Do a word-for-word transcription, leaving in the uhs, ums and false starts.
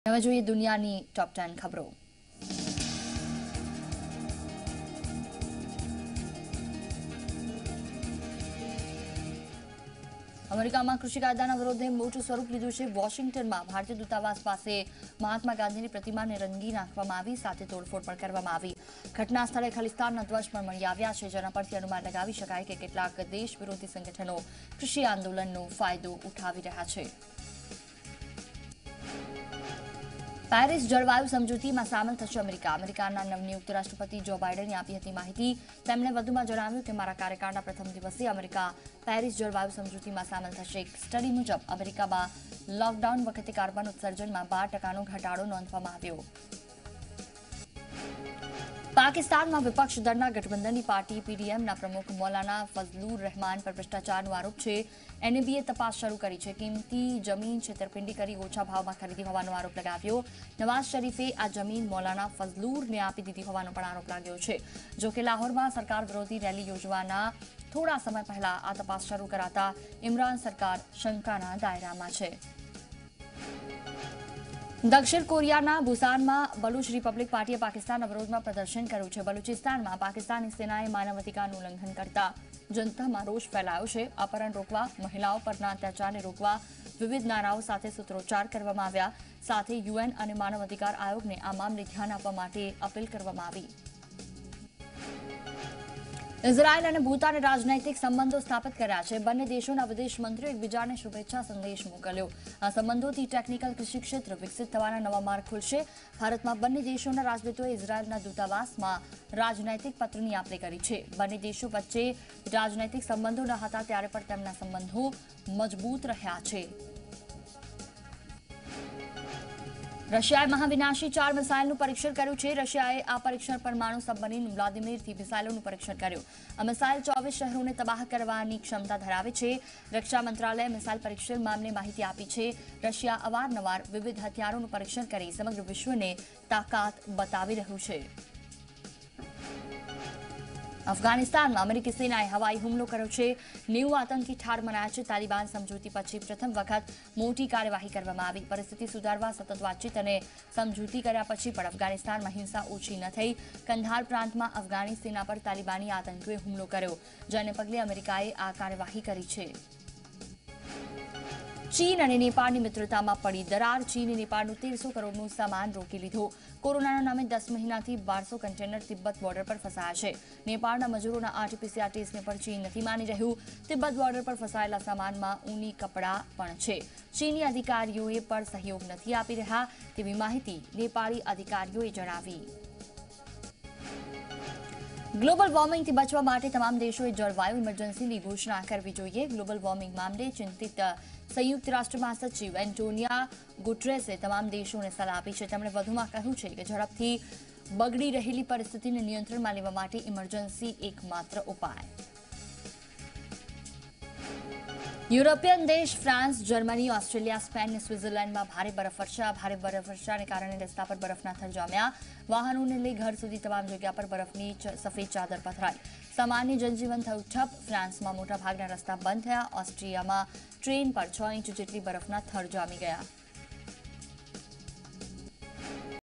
હવે જોઈએ દુનિયાની ટોપ ટેન ખબરો। અમેરિકામાં કૃષિ કાયદાના વિરોધે મોટું સ્વરૂપ લીધું છે। વોશિંગ્ટનમાં ભારતીય દૂતાવાસ પાસે મહાત્મા ગાંધીની પ્રતિમાને રંગી નાખવામાં આવી, સાથે તોડફોડ પણ કરવામાં આવી। ઘટના સ્થળે ખાલિસ્તાનના ધ્વજ પણ મળી આવ્યા છે, જેના પરથી અનુમાન લગાવી શકાય કે કેટલાક દેશ વિરોધી સંગઠનો કૃષિ આંદોલનનો ફાયદો ઉઠાવી રહ્યા છે। પેરિસ જળવાયુ સમજૂતીમાં સામેલ થશે અમેરિકા। અમેરિકાના નવનિયુક્ત રાષ્ટ્રપતિ જો બાઇડને આપી હતી માહિતી। તેમણે વધુમાં જણાવ્યું કે મારા કાર્યકાળના પ્રથમ દિવસે અમેરિકા પેરિસ જળવાયુ સમજૂતીમાં સામેલ થશે। એક સ્ટડી મુજબ અમેરિકામાં લોકડાઉન વખતે કાર્બન ઉત્સર્જનમાં બાર ટકાનો ઘટાડો નોંધવામાં આવ્યો। પાકિસ્તાનમાં વિપક્ષ દળના ગઠબંધનની પાર્ટી પીડીએમના પ્રમુખ મૌલાના ફઝલુર રહેમાન પર ભ્રષ્ટાચારનો આરોપ છે। એનએબીએ તપાસ શરૂ કરી છે। કિંમતી જમીન છેતરપિંડી કરી ઓછા ભાવમાં ખરીદી હોવાનો આરોપ લગાવ્યો। નવાઝ શરીફે આ જમીન મૌલાના ફઝલુરને આપી દીધી હોવાનો પણ આરોપ લાગ્યો છે। જો કે લાહોરમાં સરકાર વિરોધી રેલી યોજવાના થોડા સમય પહેલા આ તપાસ શરૂ કરાતા ઇમરાન સરકાર શંકાના દાયરામાં છે। દક્ષિણ કોરિયાના બુસાનમાં બલુચ રિપબ્લિક પાર્ટીએ પાકિસ્તાનના વિરોધમાં પ્રદર્શન કર્યું છે। બલુચિસ્તાનમાં પાકિસ્તાની સેનાએ માનવાધિકારનું ઉલ્લંઘન કરતા જનતામાં રોષ ફેલાયો છે। અપહરણ રોકવા, મહિલાઓ પરના અત્યાચારને રોકવા વિવિધ નારાઓ સાથે સૂત્રોચ્ચાર કરવામાં આવ્યા। સાથે યુએન અને માનવ અધિકાર આયોગને આ મામલે ધ્યાન આપવા માટે અપીલ કરવામાં આવી। ઇઝરાયલ અને ભૂતાને રાજનૈતિક સંબંધો સ્થાપિત કર્યા છે। બંને દેશોના વિદેશ મંત્રીઓ એકબીજાને શુભેચ્છા સંદેશ મોકલ્યો। આ સંબંધોથી ટેકનિકલ કૃષિ ક્ષેત્ર વિકસિત થવાના નવા માર્ગ ખુલશે। ભારતમાં બંને દેશોના રાજદૂતોએ ઇઝરાયલના દૂતાવાસમાં રાજનૈતિક પત્રની આપ લે કરી છે। બંને દેશો વચ્ચે રાજનૈતિક સંબંધો ન હતા ત્યારે પણ તેમના સંબંધો મજબૂત રહ્યા છે। રશિયાએ મહાવિનાશી ચાર મિસાઇલનું પરીક્ષણ કર્યું છે। રશિયાએ આ પરીક્ષણ પરમાણુ સબમરીન વ્લાદિમીરથી મિસાઇલોનું પરીક્ષણ કર્યું। આ મિસાઇલ ચોવીસ શહેરોને તબાહ કરવાની ક્ષમતા ધરાવે છે। રક્ષા મંત્રાલયે મિસાઇલ પરીક્ષણ મામલે માહિતી આપી છે। રશિયા અવારનવાર વિવિધ હથિયારોનું પરીક્ષણ કરી સમગ્ર વિશ્વને તાકાત બતાવી રહ્યું છે। અફઘાનિસ્તાનમાં અમેરિકી સેનાએ હવાઈ હુમલો કર્યો છે। નેવું આતંકી ઠાર મરાયા છે। તાલિબાન સમજૂતી પછી પ્રથમ વખત મોટી કાર્યવાહી કરવામાં આવી। પરિસ્થિતિ સુધારવા સતત વાતચીત અને સમજૂતી કર્યા પછી પણ અફઘાનિસ્તાનમાં હિંસા ઓછી ન થઈ। કંધાર પ્રાંતમાં અફઘાની સેના પર તાલિબાની આતંકીઓએ હુમલો કર્યો, જેને પગલે અમેરિકાએ આ કાર્યવાહી કરી છે। ચીન અને નેપાળની મિત્રતામાં પડી દરાર। ચીને નેપાળનું તેરસો કરોડનું સામાન રોકી લીધો। કોરોનાના નામે દસ મહિનાથી બારસો કન્ટેનર તિબ્બત બોર્ડર પર ફસાયા છે। નેપાળના મજૂરોના આરટીપીસીઆર ટેસ્ટને પણ ચીન નથી માની રહ્યું। તિબ્બત બોર્ડર પર ફસાયેલા સામાનમાં ઊની કપડાં પણ છે। ચીની અધિકારીઓએ પણ સહયોગ નથી આપી રહ્યા તેવી માહિતી નેપાળી અધિકારીઓએ જણાવી। ગ્લોબલ વોર્મિંગથી બચવા માટે તમામ દેશોએ જળવાયુ ઇમરજન્સીની ઘોષણા કરવી જોઈએ। ગ્લોબલ વોર્મિંગ મામલે ચિંતિત સંયુક્ત રાષ્ટ્ર મહાસચિવ એન્ટોનિયા ગુટરેસે તમામ દેશોને સલાહ આપી છે। તેમણે વધુમાં કહ્યું છે કે ઝડપથી બગડી રહેલી પરિસ્થિતિને નિયંત્રણમાં લેવા માટે ઇમરજન્સી એકમાત્ર ઉપાય। યુરોપિયન દેશ ફ્રાન્સ, જર્મની, ઓસ્ટ્રેલિયા, સ્પેન અને સ્વિટ્ઝરલેન્ડમાં ભારે બરફવર્ષા ભારે બરફવર્ષાને કારણે રસ્તા પર બરફના થર જામ્યા। વાહનોને લઈ ઘર સુધી તમામ જગ્યા પર બરફની સફેદ ચાદર પથરાઈ। સામાન્ય જનજીવન થયું ઠપ। ફ્રાન્સમાં મોટાભાગના રસ્તા બંધ થયા। ઓસ્ટ્રિયામાં ટ્રેન પર છ ઇંચ જેટલી બરફના થર જામી ગયા।